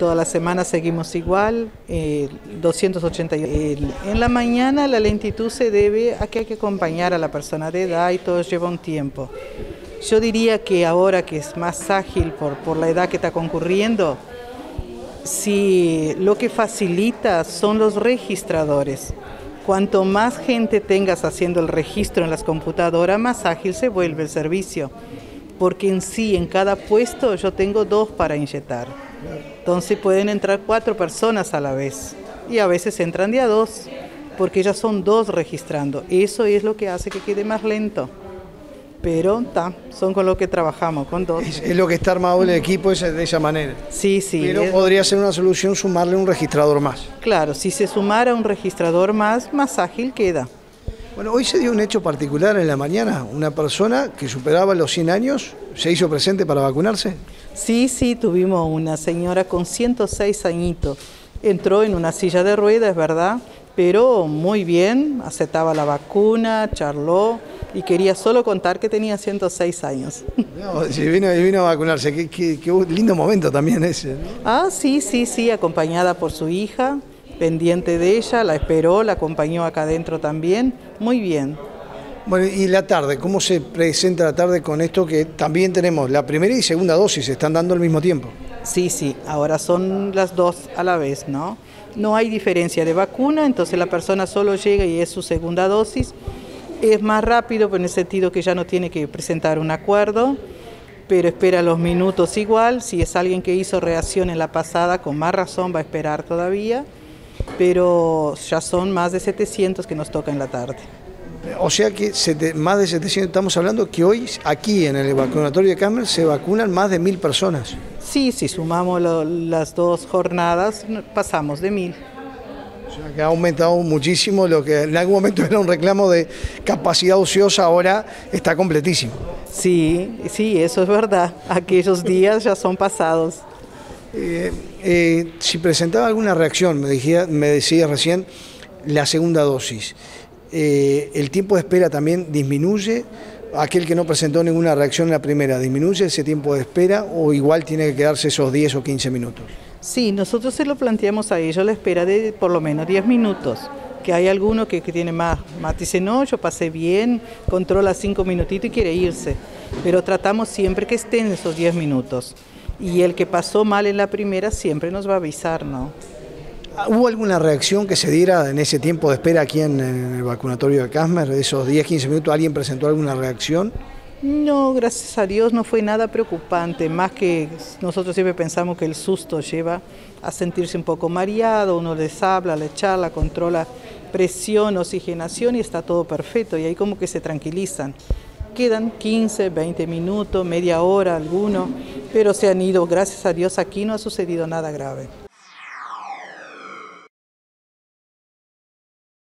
Toda la semana seguimos igual, 280. En la mañana la lentitud se debe a que hay que acompañar a la persona de edad y todo lleva un tiempo. Yo diría que ahora que es más ágil por la edad que está concurriendo, si lo que facilita son los registradores. Cuanto más gente tengas haciendo el registro en las computadoras, más ágil se vuelve el servicio. Porque en sí, en cada puesto yo tengo 2 para inyectar. Entonces pueden entrar 4 personas a la vez. Y a veces entran de a 2, porque ya son 2 registrando. Eso es lo que hace que quede más lento. Pero son con lo que trabajamos, con 2. Es lo que está armado el equipo de esa manera. Sí, sí. Pero podría ser una solución sumarle un registrador más. Claro, si se sumara un registrador más ágil queda. Bueno, hoy se dio un hecho particular en la mañana. Una persona que superaba los 100 años se hizo presente para vacunarse. Sí, tuvimos una señora con 106 añitos. Entró en una silla de ruedas, es verdad, pero muy bien, aceptaba la vacuna, charló y quería solo contar que tenía 106 años. No, sí, vino a vacunarse, qué lindo momento también ese, ¿no? Sí, acompañada por su hija, pendiente de ella, la esperó, la acompañó acá adentro también, muy bien. Bueno, y la tarde, ¿cómo se presenta la tarde con esto que también tenemos la primera y segunda dosis, se están dando al mismo tiempo? Sí, ahora son las 2 a la vez, ¿no? No hay diferencia de vacuna, entonces la persona solo llega y es su segunda dosis. Es más rápido, pero en el sentido que ya no tiene que presentar un acuerdo, pero espera los minutos igual. Si es alguien que hizo reacción en la pasada, con más razón va a esperar todavía, pero ya son más de 700 que nos toca en la tarde. O sea que más de 700, estamos hablando que hoy aquí en el vacunatorio de Casmer se vacunan más de 1000 personas. Sí, si sumamos las 2 jornadas, pasamos de 1000. O sea que ha aumentado muchísimo lo que en algún momento era un reclamo de capacidad ociosa, ahora está completísimo. Sí, eso es verdad. Aquellos días ya son pasados. Si presentaba alguna reacción, me decía recién, la segunda dosis, ¿el tiempo de espera también disminuye? Aquel que no presentó ninguna reacción en la primera, ¿disminuye ese tiempo de espera o igual tiene que quedarse esos 10 o 15 minutos? Sí, nosotros se lo planteamos a ellos la espera de por lo menos 10 minutos. Que hay alguno que tiene más dice, no, yo pasé bien, controla 5 minutitos y quiere irse. Pero tratamos siempre que estén esos 10 minutos. Y el que pasó mal en la primera siempre nos va a avisar, ¿no? ¿Hubo alguna reacción que se diera en ese tiempo de espera aquí en el vacunatorio de Casmer? De esos 10-15 minutos, ¿alguien presentó alguna reacción? No, gracias a Dios no fue nada preocupante, más que nosotros siempre pensamos que el susto lleva a sentirse un poco mareado, uno les habla, les charla, controla presión, oxigenación y está todo perfecto y ahí como que se tranquilizan. Quedan 15, 20 minutos, media hora algunos, pero se han ido, gracias a Dios aquí no ha sucedido nada grave.